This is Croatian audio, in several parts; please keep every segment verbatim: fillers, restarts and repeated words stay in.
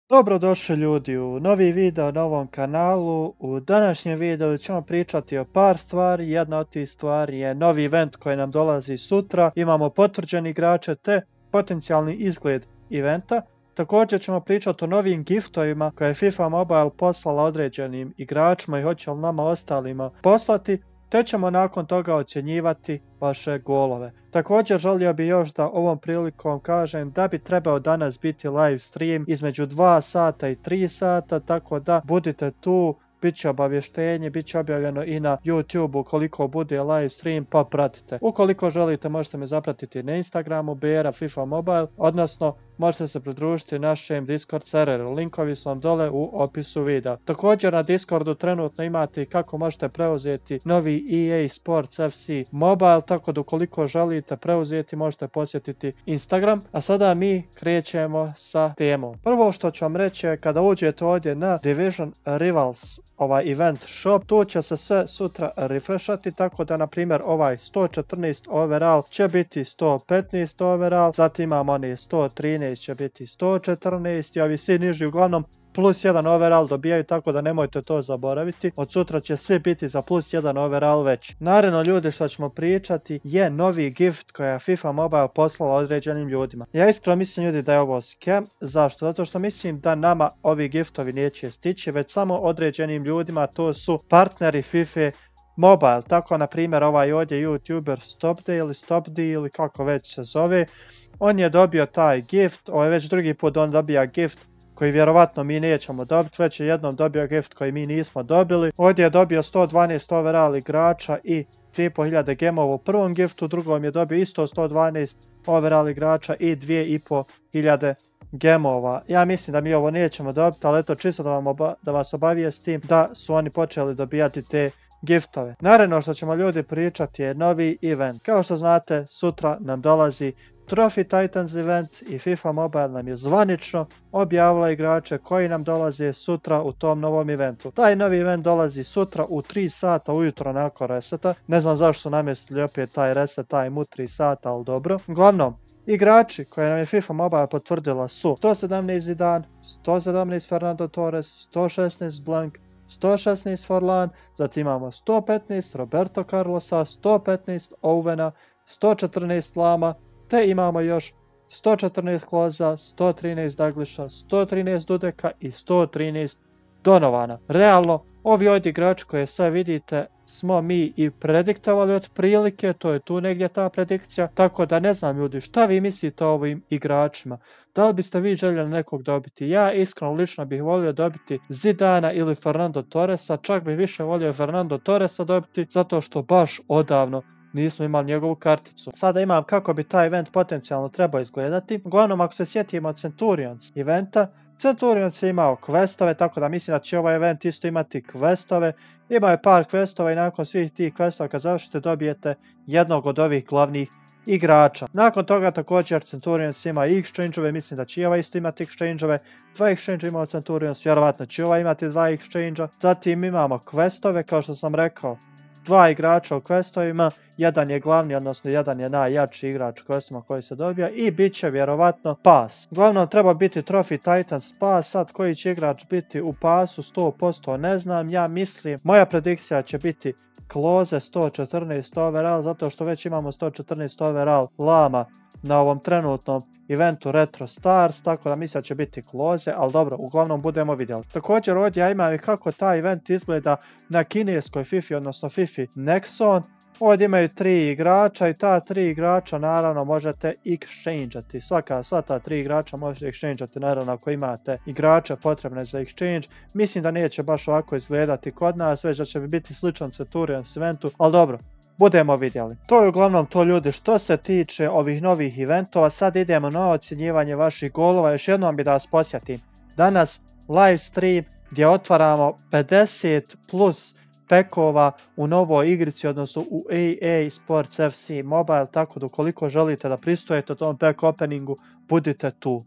Dobrodošli ljudi u novi video na ovom kanalu. U današnjem videu ćemo pričati o par stvari. Jedna od tih stvari je novi event koji nam dolazi sutra. Imamo potvrđeni igrače te potencijalni izgled eventa. Također ćemo pričati o novim giftovima koje je FIFA Mobile poslala određenim igračima i hoće li nama ostalima poslati. Te ćemo nakon toga ocjenjivati vaše golove. Također želio bih još da ovom prilikom kažem da bi trebao danas biti live stream između dva sata i tri sata, tako da budite tu, bit će obavještenje, bit će objavljeno i na YouTube ukoliko bude live stream, pa pratite. Ukoliko želite možete me zapratiti na Instagramu Bera FIFA Mobile, odnosno možete se pridružiti našem Discord serveru, linkovi su vam dole u opisu videa. Također na Discordu trenutno imate i kako možete preuzeti novi E A Sports F C Mobile, tako da ukoliko želite preuzeti možete posjetiti Instagram. A sada mi krećemo sa temom. Prvo što ću vam reći je kada uđete ovdje na Division Rivals, ovaj event shop, tu će se sve sutra refreshati, tako da na primjer ovaj sto četrnaest overall će biti sto petnaest overall, zatim imamo oni sto trinaest će biti sto četrnaest i ovi svi niži uglavnom plus jedan overall dobijaju, tako da nemojte to zaboraviti. Od sutra će svi biti za plus jedan overall već. Naravno ljudi što ćemo pričati je novi gift koja je FIFA Mobile poslala određenim ljudima. Ja iskreno mislim ljudi da je ovo scam. Zašto? Zato što mislim da nama ovi giftovi neće stići, već samo određenim ljudima, to su partneri FIFA Mobile. Tako na primjer ovaj ovdje YouTuber Stopde ili Stopdi ili kako već se zove. On je dobio taj gift, ovo je već drugi put on dobija gift koji vjerovatno mi nećemo dobiti, već je jednom dobio gift koji mi nismo dobili. Ovdje je dobio sto dvanaest overall igrača i dvije i pol hiljade gemova u prvom giftu, u drugom je dobio isto sto dvanaest overall igrača i dvije i pol hiljade gemova. Ja mislim da mi ovo nećemo dobiti, ali eto čisto da, vam oba, da vas obavijestim da su oni počeli dobijati te giftove. Naravno što ćemo ljudi pričati je novi event. Kao što znate, sutra nam dolazi Trophy Titans event i FIFA Mobile nam je zvanično objavila igrače koji nam dolaze sutra u tom novom eventu. Taj novi event dolazi sutra u tri sata ujutro nakon reseta. Ne znam zašto su namjestili opet taj reset time u tri sata, ali dobro. Uglavnom, igrači koje nam je FIFA Mobile potvrdila su sto sedamnaest Zidane, sto sedamnaest Fernando Torres, sto šesnaest Blank, sto šesnaest Forlan, zatim imamo sto petnaest Roberto Carlosa, sto petnaest Owena, sto četrnaest Lama, te imamo još sto četrnaest Kloza, sto trinaest Dagliša, sto trinaest Dudeka i sto trinaest Donovana. Realno, ovi ovdje igrači koje sve vidite smo mi i prediktovali otprilike, to je tu negdje ta predikcija, tako da ne znam ljudi šta vi mislite o ovim igračima. Da li biste vi željeli nekog dobiti? Ja iskreno lično bih volio dobiti Zidana ili Fernando Torresa, čak bih više volio Fernando Torresa dobiti zato što baš odavno nismo imali njegovu karticu. Sada imam kako bi taj event potencijalno trebao izgledati. Uglavnom ako se sjetimo Centurions eventa, Centurions je imao questove, tako da mislim da će ovaj event isto imati questove. Imao je par questova i nakon svih tih questova kad završite dobijete jednog od ovih glavnih igrača. Nakon toga također Centurions ima i exchange-ove, mislim da će i ovaj isto imati exchange-ove. Dva exchange imao Centurions, vjerovatno će ovaj imati dva exchange-a. Zatim imamo questove, kao što sam rekao, dva igrača u questovima, jedan je glavni, odnosno jedan je najjači igrač u questovima koji se dobija i bit će vjerovatno pas. Uglavnom treba biti Trophy Titans pas, sad koji će igrač biti u pasu sto posto ne znam, ja mislim, moja predikcija će biti Kloze sto četrnaest overall, zato što već imamo sto četrnaest overall Lama na ovom trenutnom eventu Retro Stars, tako da mislim da će biti Kloze, ali dobro, uglavnom budemo vidjeli. Također ovdje ja imam i kako taj event izgleda na kineskoj FIFA, odnosno FIFA Nexon. Ovdje imaju tri igrača i ta tri igrača naravno možete exchangeati. Svaka, sva ta tri igrača možete exchangeati naravno ako imate igrača potrebne za exchange. Mislim da neće baš ovako izgledati kod nas, već da će biti sličan Centurions eventu, ali dobro. Budemo vidjeli. To je uglavnom to ljudi što se tiče ovih novih eventova. Sad idemo na ocjenjivanje vaših golova. Još jednom bi da vas posjetim. Danas live stream gdje otvaramo pedeset plus pekova u novoj igrici, odnosno u E A Sports F C Mobile, tako da ukoliko želite da pristujete tom pack openingu, budite tu.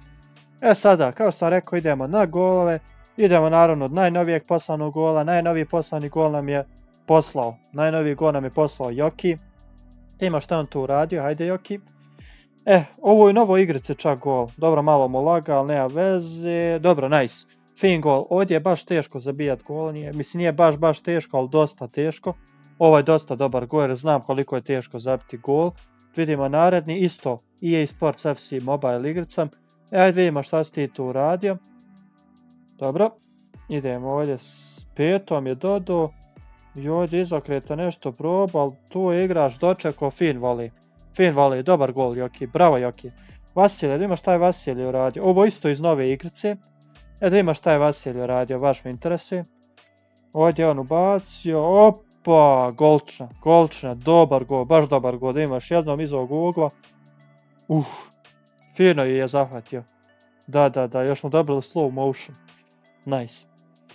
E sada, kao sam rekao, idemo na golove. Idemo naravno od najnovijeg poslanog gola. Najnoviji poslani gol nam je poslao. Najnoviji gol nam je poslao Joki. Ima što on tu uradio, hajde Joki. E, ovo je novo igrice čak gol. Dobro, malo mu laga, ali nema veze. Dobro, nice. Fin gol. Ovdje je baš teško zabijat gol. Nije, mislim, nije baš baš teško, ali dosta teško. Ovo je dosta dobar gol jer znam koliko je teško zabiti gol. Vidimo naredni, isto E A Sports F C mobile igricam. E, ajde vidimo šta si ti tu uradio. Dobro, idemo ovdje s petom je dodao. I ovdje izokreta nešto proba, ali tu je igrač dočekao fin voli. Fin voli, dobar gol Joki, bravo Joki. Vasilij, da ima šta je Vasilij uradio. Ovo isto iz nove igrice. E da ima šta je Vasilij uradio, baš me interesuje. Ovdje je on ubacio, opa, golčna, golčna, dobar gol, baš dobar gol. Da imaš jednom iz ovog ugla. Uh, fino je zahvatio. Da, da, da, još smo dobili slow motion. Nice.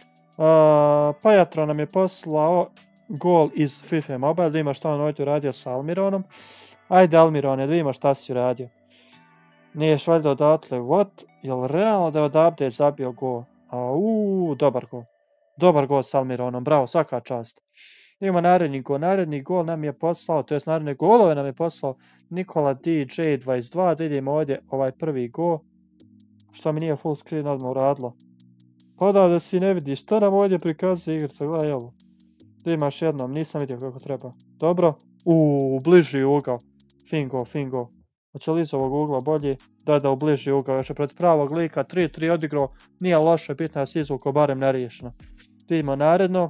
Uh, Pajatro nam je poslao gol iz FIFA Mobile, da ima šta on ovdje uradio sa Almironom. Ajde Almirone, da ima šta si uradio. Niješ valjda odatle, what? Jel realno da je odavde zabio gol? Auuu, dobar gol. Dobar gol s Almironom, bravo, svaka čast. Ima naredni gol, naredni gol nam je poslao, to jest naredne golove nam je poslao Nikola D J dvadeset dva, da idemo ovdje ovaj prvi gol. Što mi nije full screen odmah uradilo. Pa da, da si ne vidiš, šta nam ovdje prikazuje igrica, gledaj ovo. Da imaš jednom, nisam vidio kako treba. Dobro, uuu, bliži ugao. Fin gol, fin gol. Hoće li iz ovog ugla bolji? Da, da, u bliži ugao, još je protiv pravog lika, tri tri odigrao, nije loše, bitno je izvuko, barem neriješeno. Vidimo naredno.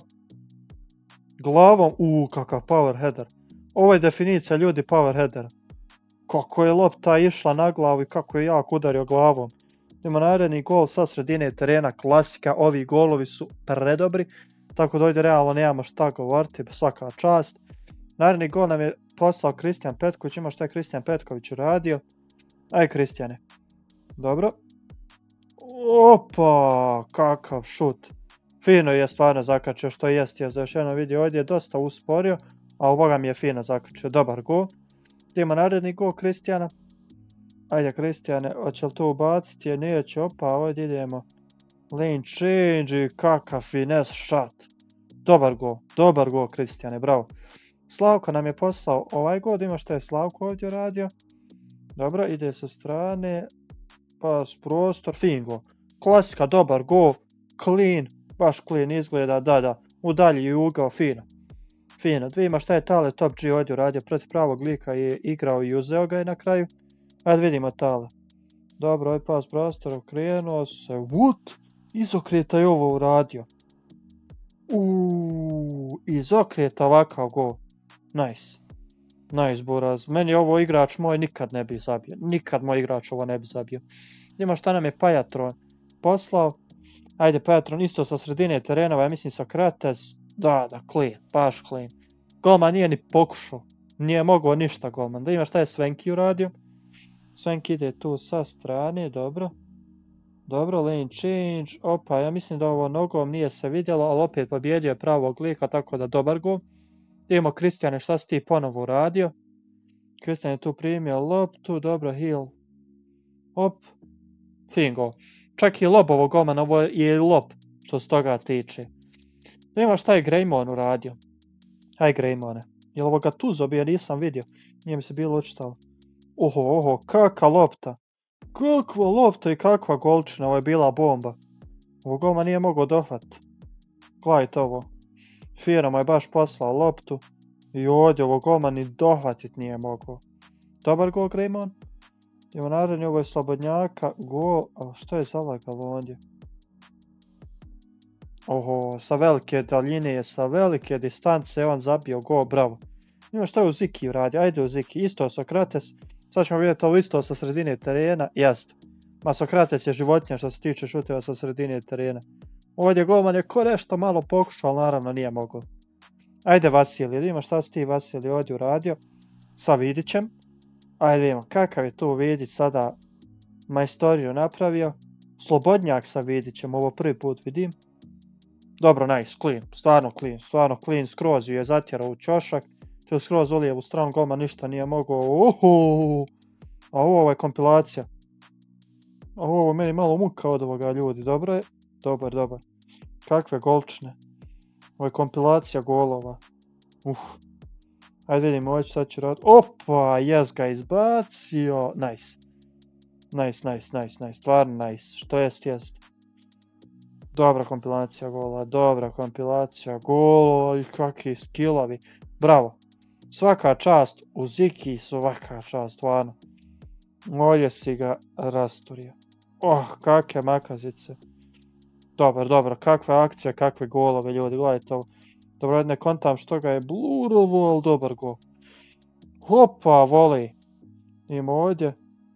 Glavom, uuu, kakav power header. Ovo je definicija ljudi power headera. Kako je lopta išla na glavu i kako je jako udario glavom. Idemo naredni gol sa sredine terena, klasika, ovi golovi su predobri, tako da ovdje realno nemamo šta govoriti, svaka čast. Naredni gol nam je poslao Kristijan Petković, ima šta je Kristijan Petković uradio. Aj Kristijane. Dobro. Opa, kakav šut. Fino je stvarno zakačio što jest, je za još jedno vidio ovdje je dosta usporio, ali boga mi je fino zakačio, dobar gol. Idemo naredni gol Kristijana. Ajde Kristijane, hoće li to ubaciti, je neće, opa, ovdje idemo. Lane change i kakav finesse shot. Dobar gol, dobar gol Kristijane, bravo. Slavko nam je poslao ovaj gol, ima šta je Slavko ovdje radio. Dobro, ide sa strane, pas prostor, fin gol. Klasika, dobar gol, clean, baš clean izgleda, da, da, udalji i ugao, fino. Fino, da vidimo šta je Tale Top G ovdje uradio, protiv pravog lika je igrao i uzeo ga je na kraju. Ajde vidimo Tale. Dobro, ovaj pas prostor okrenuo se, what? Izokreta je ovo uradio. Uuuu, izokreta ovakav gol. Nice. Nice Buraz. Meni ovo igrač moj nikad ne bi zabio. Nikad moj igrač ovo ne bi zabio. Ima šta nam je Pajatron poslao. Ajde Pajatron isto sa sredine terenova, ja mislim Sokrates. Da, da, clean, baš clean. Golman nije ni pokušao. Nije mogao ništa golman. Da ima šta je Svenki uradio. Svenki ide tu sa strane, dobro. Dobro, lane change. Opa, ja mislim da ovo nogom nije se vidjelo, ali opet pobjedio je pravog lika, tako da dobar gol. Idemo Kristijane, šta si ti ponovo uradio? Kristijan je tu primio loptu, dobro, heal. Op, fin gol. Čak i lob ovog golmana, ovo je lob što se toga tiče. Vidimo šta je Greymon uradio. Aj Greymone. Jel ovo ga tu zobio, nisam vidio. Nije mi se bilo očitalo. Oho, oho, kakva lopta. Kakva lopta i kakva golčina, ovo je bila bomba. Ovo golman nije mogao dohvat. Gledajte ovo. Fino je baš poslao loptu. I ovdje ovo golman ni dohvatit nije mogao. Dobar gol Greymon. Idemo naredni, ovo je slobodnjaka. Gol, ali što je zalagalo ovdje? Oho, sa velike daljine, sa velike distance on zabio gol, bravo. Ima što je u Ziki uradio, ajde u Ziki, isto Sokrates. Sad ćemo vidjeti ovo isto sa sredine terena, jest. Ma Sokrates je životinja što se tiče šuteva sa sredine terena. Ovdje golman je ko nešto malo pokušao, ali naravno nije mogao. Ajde Vasilij, da ima šta si ti Vasilij ovdje uradio sa Vidićem. Ajde imamo, kakav je tu Vidić sada majstoriju napravio. Slobodnjak sa Vidićem, ovo prvi put vidim. Dobro, nice, clean, stvarno clean, stvarno clean, skroz ju je zatjerao u ćošak. To je skroz u lijevu stranu, golman ništa nije mogao. Uhu! A ovo je kompilacija. A ovo meni malo muka od ovoga ljudi, dobro je? Dobar, dobar. Kakve golčne. Ovo je kompilacija golova. Uh. Ajde vidimo, ovo sad će raditi. Opa, jes ga izbacio. Nice. Nice, nice, nice, nice. Stvarno nice. Što jest, jest. Dobra kompilacija gola, dobra kompilacija golova i kakvi skillovi. Bravo. Svaka čast u Ziki, svaka čast, stvarno. Ovdje si ga rasturio. Oh, kakve makazice. Dobar, dobro, kakva akcija, kakve golove, ljudi, gledajte ovo. Dobro, ne kontam što ga je blurovo, ali dobar gol. Hopa, voli. Idemo ovdje.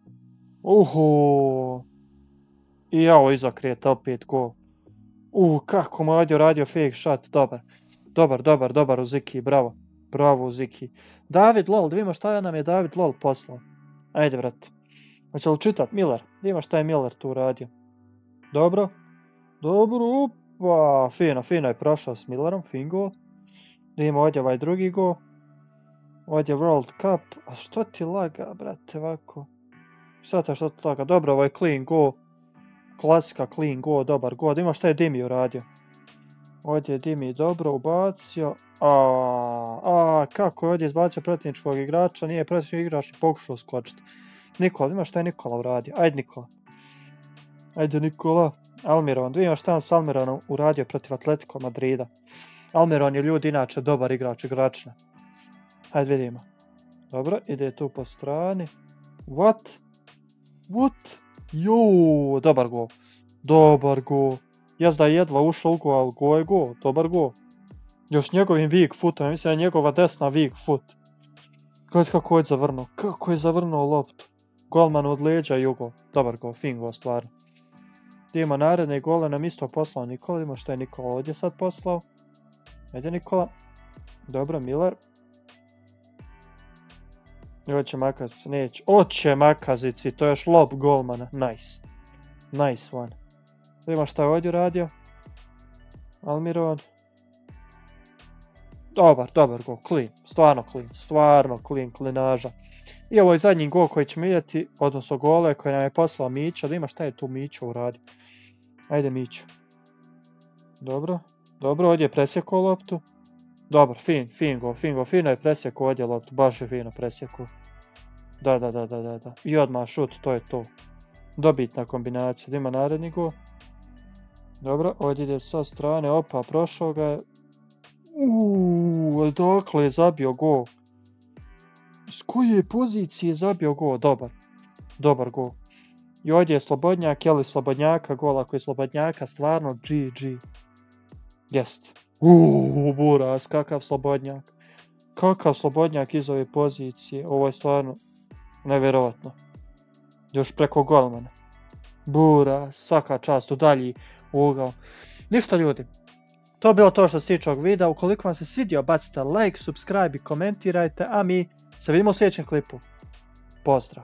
Uhu. I evo izokrijeta, opet gol. Uh, kako mu je radio fake shot, dobar. Dobar, dobar, dobar u Ziki, bravo. Bravo u Ziki. David Lol, da vidimo šta nam je David Lol poslao. Ajde, brate. Hoće li čitat? Miller. Da vidimo šta je Miller tu radio. Dobro. Dobro, upa. Fino, fino je prošao s Millerom, fin gol. Da vidimo ovdje ovaj drugi gol. Ovdje World Cup. A što ti laga, brate, ovako? Šta to što ti laga? Dobro, ovo je clean gol. Klasika, clean gol, dobar gol. Da vidimo šta je Dimi uradio. Ovdje je Dimi dobro ubacio. A, a, kako je ovdje izbacio protivničkog igrača? Nije protivnički igrač i pokušao skočiti. Nikola, ima šta je Nikola uradio. Ajde Nikola. Ajde Nikola. Almiron, da vidimo šta je s Almironom uradio protiv Atletico Madrida. Almiron je ljudi inače dobar igrač, igračna. Ajde vidimo. Dobro, ide tu po strani. What? What? Joooo, dobar gol. Dobar gol. Jes da je jedva ušao u gol, ali gol je gol. Dobar gol. Još njegovim weak footom, mislim da je njegova desna weak foot. Gledaj kako je zavrnuo, kako je zavrnuo loptu. Golman od leđa i u gol. Dobar gol, fin gol stvarno. Idemo naredne gole nam isto poslao Nikola, idemo što je Nikola ovdje sad poslao. Ajde Nikola. Dobro, Miller. I hoće makazici, neće. Oće makazici, to je još lob golmana, nice. Nice one. Vidimo šta je ovdje radio. Almiron. Dobar, dobar gol, clean, stvarno clean, stvarno clean, klinaža. I ovo je zadnji gol koji ćemo vidjeti, odnosno gole koje nam je poslao Mića, da ima šta je tu Mića uradio. Ajde Miću. Dobro, dobro, ovdje je presjekao loptu. Dobar, fin, fin gol, fin gol, fino je presjekao ovdje loptu, baš je fino presjekao. Da, da, da, da, da, da. I odmah šut, to je to. Dobitna kombinacija, da ima naredni gol. Dobro, ovdje ide sa strane, opa, prošao ga je. Uuuu, dakle je zabio gol. S koje pozicije je zabio gol? Dobar. Dobar gol. I ovdje je Slobodnjak, je li Slobodnjaka gol? Ako je Slobodnjaka, stvarno G G. Jest. Uuuu, buras, kakav Slobodnjak. Kakav Slobodnjak iz ove pozicije. Ovo je stvarno nevjerovatno. Još preko golmana. Buras, svaka čast u dalji ugao. Ništa ljudi. To je bilo to što se tiče ovog videa. Ukoliko vam se svidio, bacite like, subscribe i komentirajte, a mi se vidimo u sljedećem klipu. Pozdrav!